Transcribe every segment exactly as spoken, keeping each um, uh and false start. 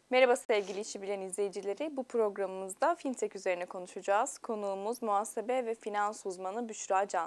Merhaba sevgili işi bilen izleyicileri. Bu programımızda fintech üzerine konuşacağız. Konuğumuz muhasebe ve finans uzmanı Büşra Can.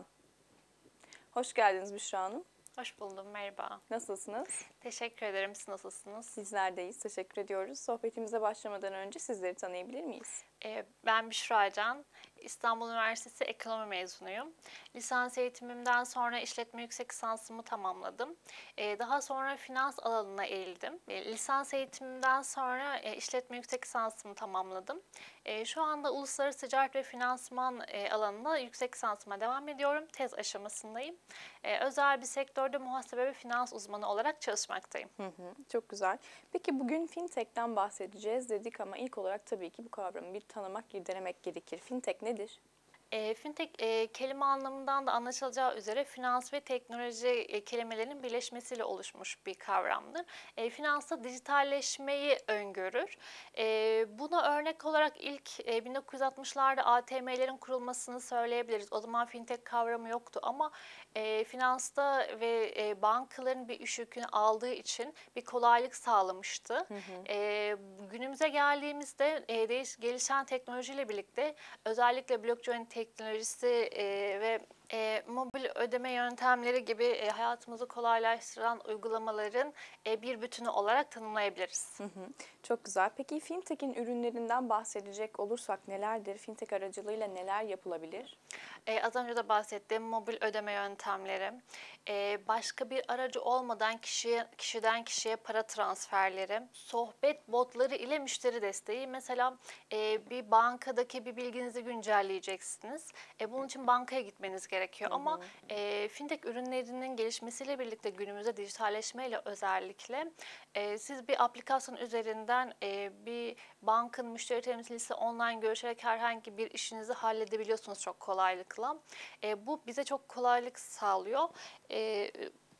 Hoş geldiniz Büşra Hanım. Hoş buldum, merhaba. Nasılsınız? Teşekkür ederim, siz nasılsınız? Bizler deyiz, teşekkür ediyoruz. Sohbetimize başlamadan önce sizleri tanıyabilir miyiz? Ee, ben Büşra Can, İstanbul Üniversitesi Ekonomi mezunuyum. Lisans eğitimimden sonra işletme yüksek lisansımı tamamladım. Ee, daha sonra finans alanına eğildim. Ee, lisans eğitimimden sonra e, işletme yüksek lisansımı tamamladım. E, şu anda uluslararası ticaret ve finansman e, alanında yüksek lisansıma devam ediyorum. Tez aşamasındayım. E, özel bir sektörde muhasebe ve finans uzmanı olarak çalışmaktayım. Hı hı, çok güzel. Peki bugün fintech'ten bahsedeceğiz dedik ama ilk olarak tabii ki bu kavramı bir tanımak, irdelemek gerekir. Fintech nedir? E, fintech e, kelime anlamından da anlaşılacağı üzere finans ve teknoloji e, kelimelerinin birleşmesiyle oluşmuş bir kavramdır. E, finansta dijitalleşmeyi öngörür. E, buna örnek olarak ilk e, bin dokuz yüz altmışlarda A T M'lerin kurulmasını söyleyebiliriz. O zaman fintech kavramı yoktu ama e, finansta ve e, bankaların bir iş yükünü aldığı için bir kolaylık sağlamıştı. Hı hı. E, günümüze geldiğimizde e, değiş, gelişen teknolojiyle birlikte özellikle blockchain teknolojisi e, ve e, mobil ödeme yöntemleri gibi e, hayatımızı kolaylaştıran uygulamaların e, bir bütünü olarak tanımlayabiliriz. Hı hı, çok güzel. Peki fintech'in ürünlerinden bahsedecek olursak nelerdir? Fintech aracılığıyla neler yapılabilir? E, az önce de bahsettiğim mobil ödeme yöntemleri, e, başka bir aracı olmadan kişiye, kişiden kişiye para transferleri, sohbet botları ile müşteri desteği. Mesela e, bir bankadaki bir bilginizi güncelleyeceksiniz. E, bunun için bankaya gitmeniz gerekiyor. Hı Ama hı. e, fintech ürünlerinin gelişmesiyle birlikte günümüzde dijitalleşmeyle özellikle e, siz bir aplikasyon üzerinden e, bir bankın müşteri temsilcisi online görüşerek herhangi bir işinizi halledebiliyorsunuz çok kolaylıkla. E, bu bize çok kolaylık sağlıyor. E,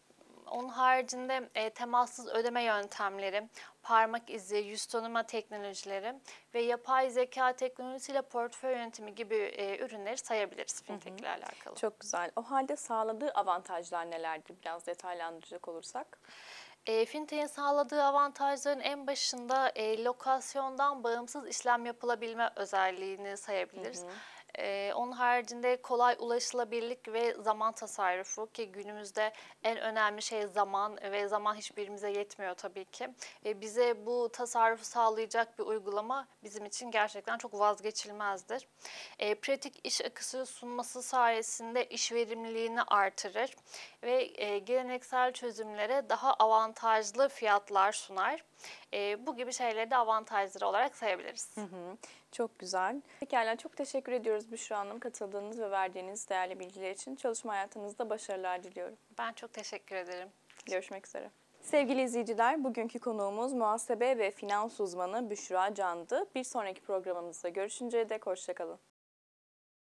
onun haricinde e, temassız ödeme yöntemleri, parmak izi, yüz tanıma teknolojileri ve yapay zeka teknolojisiyle portföy yönetimi gibi e, ürünleri sayabiliriz Hı fintech hı. ile alakalı. Çok güzel. O halde sağladığı avantajlar nelerdir? Biraz detaylandıracak olursak. E, fintech'in sağladığı avantajların en başında e, lokasyondan bağımsız işlem yapılabilme özelliğini Hı sayabiliriz. hı. E, onun haricinde kolay ulaşılabilirlik ve zaman tasarrufu ki günümüzde en önemli şey zaman ve zaman hiçbirimize yetmiyor tabii ki. E, bize bu tasarrufu sağlayacak bir uygulama bizim için gerçekten çok vazgeçilmezdir. E, pratik iş akışı sunması sayesinde iş verimliliğini artırır ve e, geleneksel çözümlere daha avantajlı fiyatlar sunar. E, bu gibi şeyleri de avantajları olarak sayabiliriz. Hı hı. Çok güzel. Pekala, çok teşekkür ediyoruz Büşra Hanım katıldığınız ve verdiğiniz değerli bilgiler için. Çalışma hayatınızda başarılar diliyorum. Ben çok teşekkür ederim. Görüşmek üzere. Sevgili izleyiciler, bugünkü konuğumuz muhasebe ve finans uzmanı Büşra Can'dı. Bir sonraki programımızda görüşünceye dek hoşça kalın.